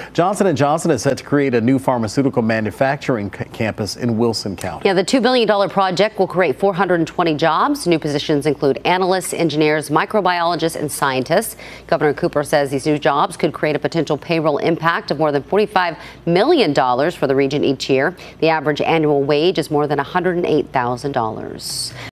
Johnson & Johnson is set to create a new pharmaceutical manufacturing campus in Wilson County. Yeah, the $2 billion project will create 420 jobs. New positions include analysts, engineers, microbiologists, and scientists. Governor Cooper says these new jobs could create a potential payroll impact of more than $45 million for the region each year. The average annual wage is more than $108,000.